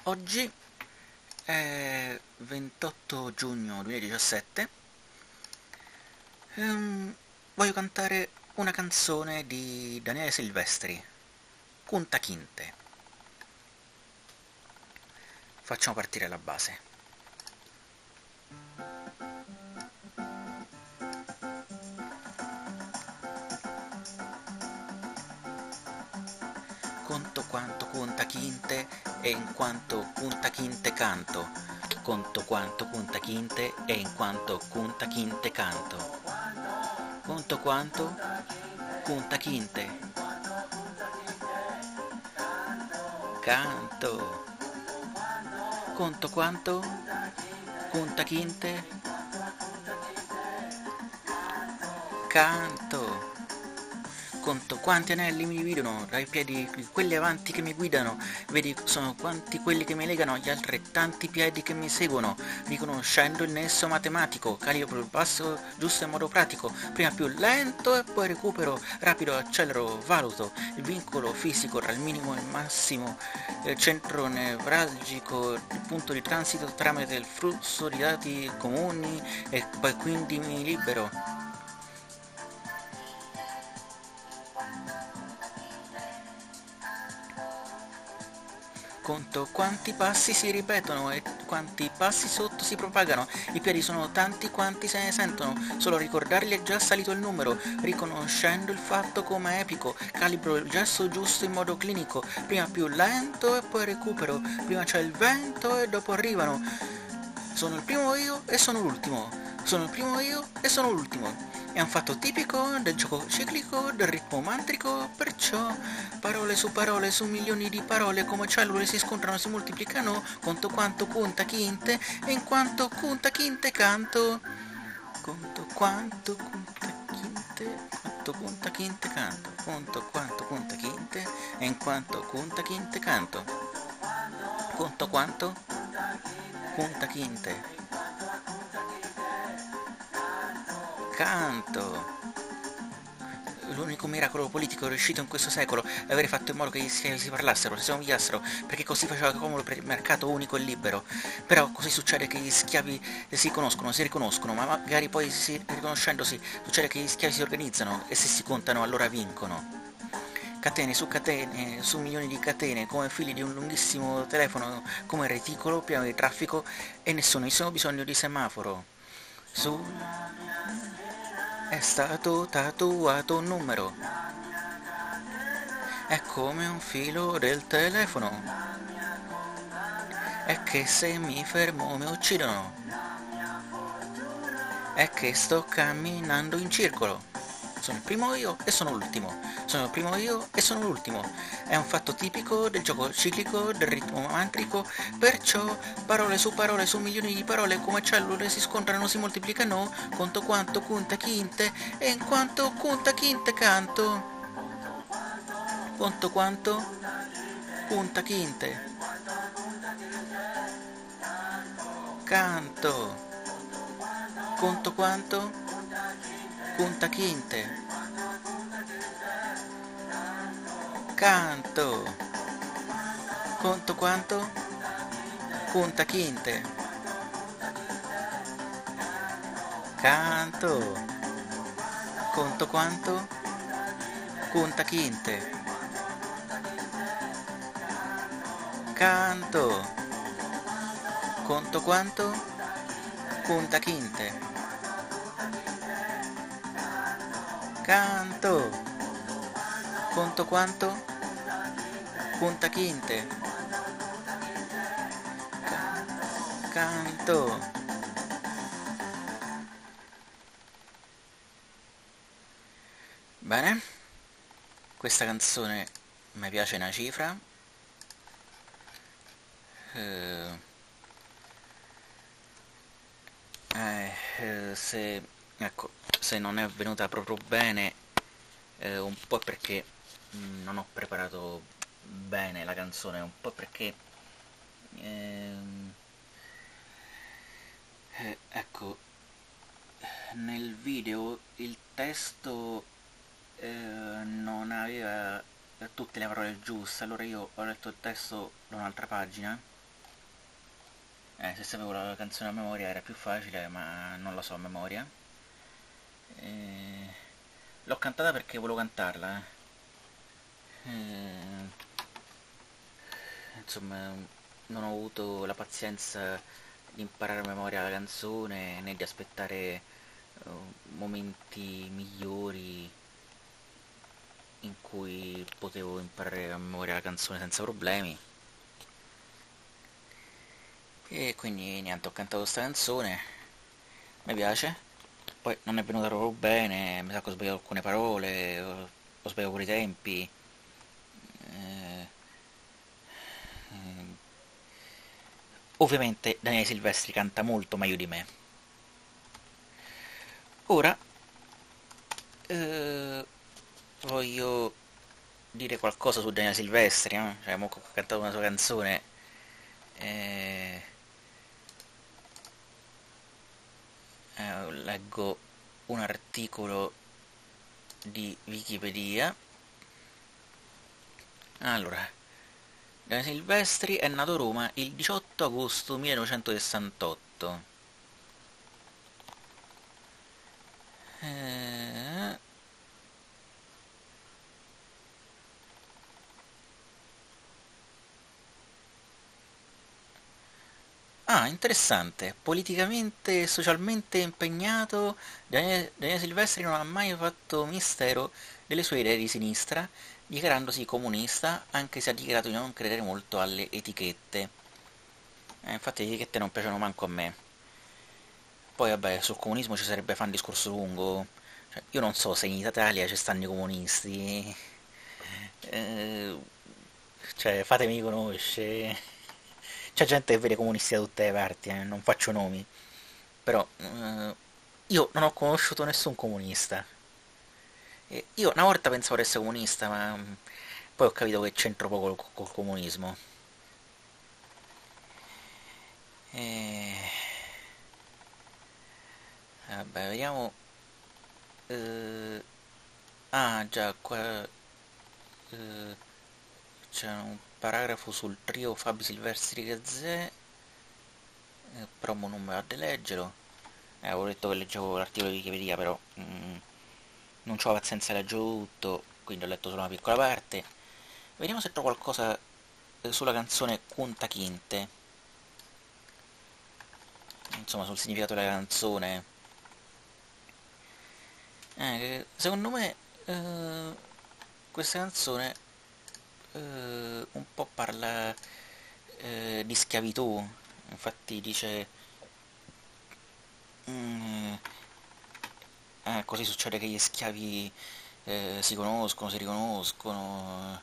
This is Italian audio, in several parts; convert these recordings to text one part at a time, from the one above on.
Oggi è 28 giugno 2017. Voglio cantare una canzone di Daniele Silvestri, Kunta Kinte. Facciamo partire la base. Conto quanto Kunta Kinte e in quanto Kunta Kinte canto. Conto quanto Kunta Kinte e in quanto Kunta Kinte canto. Conto quanto Kunta Kinte canto. Conto quanto Kunta Kinte canto. Conto quanti anelli mi dividono dai piedi, quelli avanti che mi guidano, vedi sono quanti quelli che mi legano agli altrettanti piedi che mi seguono, riconoscendo il nesso matematico, calibro il passo giusto in modo pratico, prima più lento e poi recupero, rapido accelero, valuto il vincolo fisico tra il minimo e il massimo, il centro nevralgico, il punto di transito tramite il flusso di dati comuni e poi quindi mi libero. Conto quanti passi si ripetono e quanti passi sotto si propagano. I piedi sono tanti quanti se ne sentono. Solo ricordarli è già salito il numero. Riconoscendo il fatto come epico, calibro il gesto giusto in modo clinico. Prima più lento e poi recupero. Prima c'è il vento e dopo arrivano. Sono il primo io e sono l'ultimo. Sono il primo io e sono l'ultimo. È un fatto tipico del gioco ciclico, del ritmo mantrico, perciò parole su milioni di parole come cellule si scontrano, si moltiplicano, conto quanto conta Kinte e in quanto conta Kinte canto. Conto quanto conta Kinte, quanto conta Kinte canto. Conto quanto conta Kinte e in quanto conta Kinte canto. Conto quanto conta Kinte canto. L'unico miracolo politico riuscito in questo secolo è aver fatto in modo che gli schiavi si parlassero, si somigliassero, perché così faceva comodo per il mercato unico e libero. Però così succede che gli schiavi si conoscono, si riconoscono, ma magari poi riconoscendosi succede che gli schiavi si organizzano e se si contano allora vincono. Catene, su milioni di catene, come fili di un lunghissimo telefono, come reticolo pieno di traffico e nessunissimo bisogno di semaforo. Su è stato tatuato un numero. È come un filo del telefono. È che se mi fermo mi uccidono. È che sto camminando in circolo. Sono il primo io e sono l'ultimo. Sono il primo io e sono l'ultimo. È un fatto tipico del gioco ciclico, del ritmo mantrico, perciò parole su milioni di parole come cellule si scontrano, si moltiplicano, conto quanto conta Kinte e in quanto conta Kinte canto. Conto quanto conta Kinte canto. Conto quanto conta Kinte canto. Conto quanto conta Kinte canto. Conto quanto conta Kinte canto. Conto quanto conta Kinte canto. Conto quanto conta Kinte canto. Bene, questa canzone mi piace una cifra. Eh, se, ecco, se non è venuta proprio bene, un po' perché non ho preparato bene la canzone, un po' perché ehm, ecco, nel video il testo non aveva tutte le parole giuste, allora io ho letto il testo da un'altra pagina Se sapevo la canzone a memoria era più facile, ma non la so a memoria. Eh, L'ho cantata perché volevo cantarla. Eh, insomma, non ho avuto la pazienza di imparare a memoria la canzone né di aspettare momenti migliori in cui potevo imparare a memoria la canzone senza problemi. E quindi niente, ho cantato questa canzone, mi piace. Poi non è venuta proprio bene, mi sa che ho sbagliato alcune parole, ho sbagliato pure i tempi. eh, Ovviamente Daniele Silvestri canta molto meglio di me. Ora eh, voglio dire qualcosa su Daniele Silvestri, no? Cioè, mo che ho cantato una sua canzone. eh, Leggo un articolo di Wikipedia. Allora, Daniele Silvestri è nato a Roma il 18 agosto 1968. Eh, Interessante. Politicamente e socialmente impegnato, Daniele Silvestri non ha mai fatto mistero delle sue idee di sinistra, dichiarandosi comunista, anche se ha dichiarato di non credere molto alle etichette. Infatti le etichette non piacciono manco a me. Poi vabbè, sul comunismo ci sarebbe a fare un discorso lungo. Cioè, io non so se in Italia ci stanno i comunisti. Eh, cioè, fatemi conoscere. C'è gente che vede comunisti da tutte le parti, non faccio nomi. Però io non ho conosciuto nessun comunista. Io una volta pensavo di essere comunista, ma poi ho capito che c'entro poco col comunismo. E... Vabbè, vediamo. eh, Già, qua eh, c'è un paragrafo sul trio Fabi Silvestri Gazzè, promo non me va di leggerlo. Avevo detto che leggevo l'articolo di Wikipedia, però non ho la pazienza di leggere tutto, quindi ho letto solo una piccola parte. Vediamo se trovo qualcosa sulla canzone Kunta Kinte, insomma sul significato della canzone. Secondo me questa canzone un po' parla di schiavitù, infatti dice mm, così succede che gli schiavi si conoscono, si riconoscono,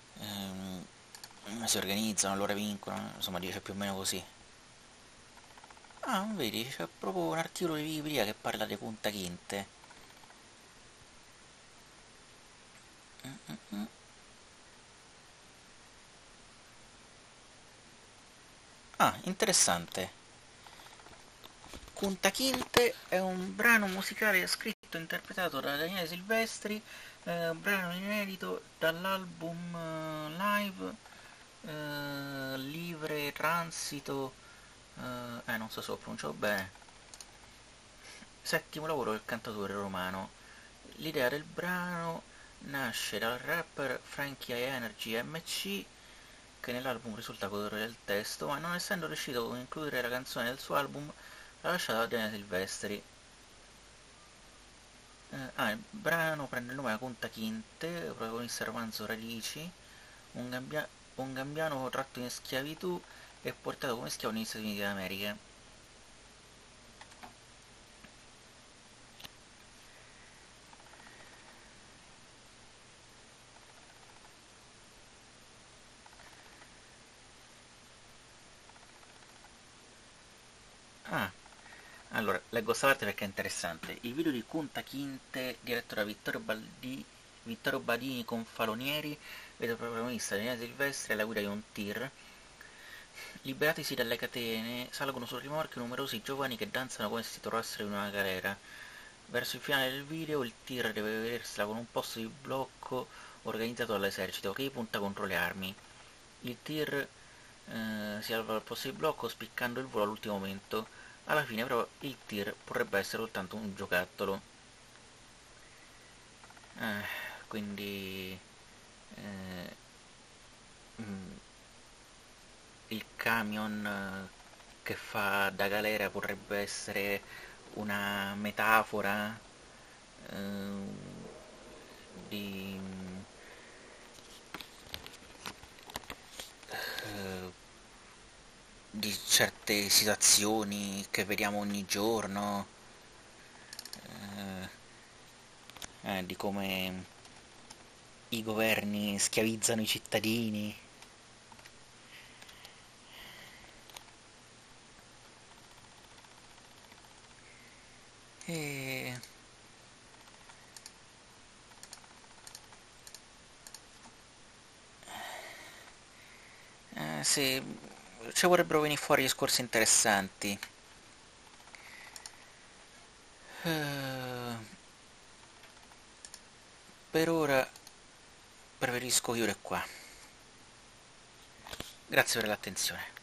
si organizzano, allora vincono, insomma dice più o meno così. Ah, non vedi, c'è proprio un articolo di Wikipedia che parla di Punta Kinte. Ah, interessante. Kunta Kinte è un brano musicale scritto e interpretato da Daniele Silvestri, brano inedito dall'album live Livre Transito, non so se lo pronuncio bene, settimo lavoro del cantautore romano. L'idea del brano nasce dal rapper Frankie Energy MC, che nell'album risulta autore del testo, ma non essendo riuscito a includere la canzone del suo album, l'ha lasciata a Daniele Silvestri. Il brano prende il nome da Kunta Kinte, protagonista del romanzo Radici, un, un gambiano tratto in schiavitù e portato come schiavo negli Stati Uniti d'America. Ah, allora, leggo questa parte perché è interessante. Il video di Kunta Kinte, diretto da Vittorio Badini con Falonieri, vede protagonista Daniele Silvestri alla guida di un tir. Liberatisi dalle catene, salgono sul rimorchio numerosi giovani che danzano come se si trovassero in una galera. Verso il finale del video il tir deve vedersela con un posto di blocco organizzato dall'esercito che gli punta contro le armi. Il tir Si salva al posto di blocco spiccando il volo all'ultimo momento. Alla fine però il tir potrebbe essere soltanto un giocattolo. Eh, quindi eh, mm, il camion che fa da galera potrebbe essere una metafora eh, di, eh, di certe situazioni che vediamo ogni giorno, di come i governi schiavizzano i cittadini. E sì, ci vorrebbero venire fuori discorsi interessanti. Eh, per ora preferisco chiudere qua. Grazie per l'attenzione.